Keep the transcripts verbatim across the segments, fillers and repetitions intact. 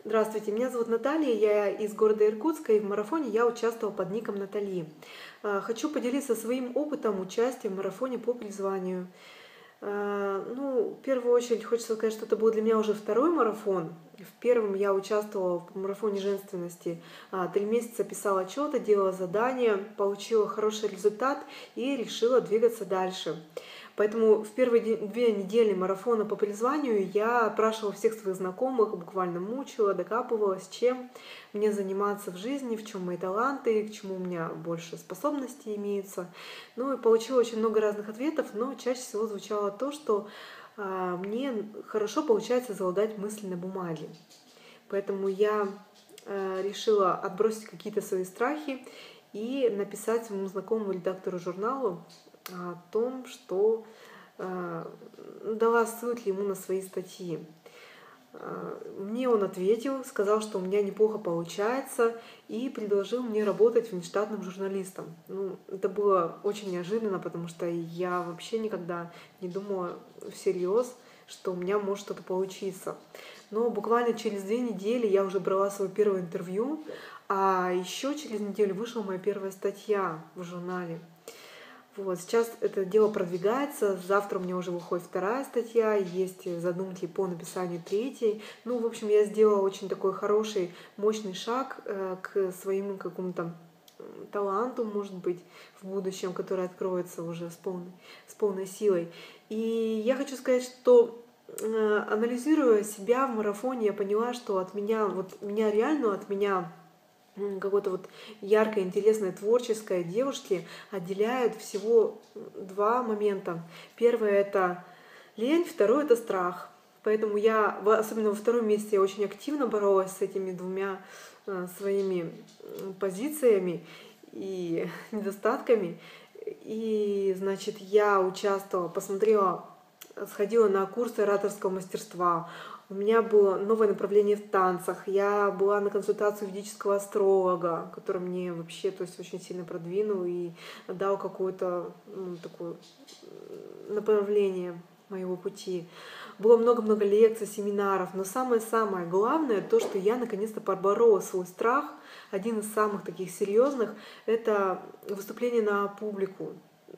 Здравствуйте, меня зовут Наталья, я из города Иркутска, и в марафоне я участвовала под ником Натали. А, Хочу поделиться своим опытом участия в марафоне по призванию. А, Ну, в первую очередь хочется сказать, что это был для меня уже второй марафон. В первом я участвовала в марафоне женственности. А, Три месяца писала отчеты, делала задания, получила хороший результат и решила двигаться дальше. Поэтому в первые де- две недели марафона по призванию я опрашивала всех своих знакомых, буквально мучила, докапывалась, чем мне заниматься в жизни, в чем мои таланты, к чему у меня больше способностей имеются. Ну и получила очень много разных ответов, но чаще всего звучало то, что а, мне хорошо получается залагать мысли на бумаге. Поэтому я э, решила отбросить какие-то свои страхи и написать своему знакомому редактору журналу о том, что э, дала ссылки ему на свои статьи. Э, Мне он ответил, сказал, что у меня неплохо получается, и предложил мне работать внештатным журналистом. Ну, это было очень неожиданно, потому что я вообще никогда не думала всерьез, что у меня может что-то получиться. Но буквально через две недели я уже брала свое первое интервью, а еще через неделю вышла моя первая статья в журнале. Вот, сейчас это дело продвигается, завтра у меня уже выходит вторая статья, есть задумки по написанию третьей. Ну, в общем, я сделала очень такой хороший, мощный шаг э, к своему какому-то таланту, может быть, в будущем, который откроется уже с полной, с полной силой. И я хочу сказать, что э, анализируя себя в марафоне, я поняла, что от меня, вот меня реально от меня какой-то вот яркой, интересной, творческой девушки отделяют всего два момента. Первое — это лень, второе — это страх. Поэтому я, в- особенно во втором месяце, я очень активно боролась с этими двумя э, своими м, позициями и недостатками. И, значит, я участвовала, посмотрела, сходила на курсы ораторского мастерства. У меня было новое направление в танцах. Я была на консультацию ведического астролога, который мне вообще, то есть, очень сильно продвинул и дал какое-то ну, такое направление моего пути. Было много-много лекций, семинаров, но самое-самое главное, то, что я наконец-то поборола свой страх. Один из самых таких серьезных — это выступление на публику.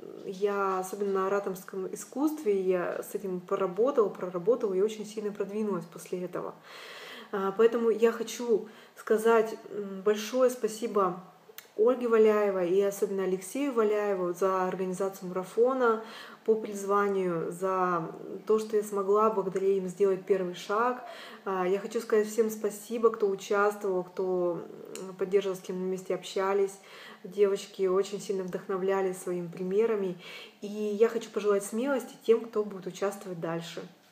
Я, особенно на ораторском искусстве, я с этим поработала, проработала и очень сильно продвинулась после этого. А, Поэтому я хочу сказать большое спасибо Ольге Валяевой и особенно Алексею Валяеву за организацию марафона по призванию, за то, что я смогла благодаря им сделать первый шаг. А, Я хочу сказать всем спасибо, кто участвовал, кто поддерживал, с кем мы вместе общались. Девочки очень сильно вдохновляли своими примерами. И я хочу пожелать смелости тем, кто будет участвовать дальше.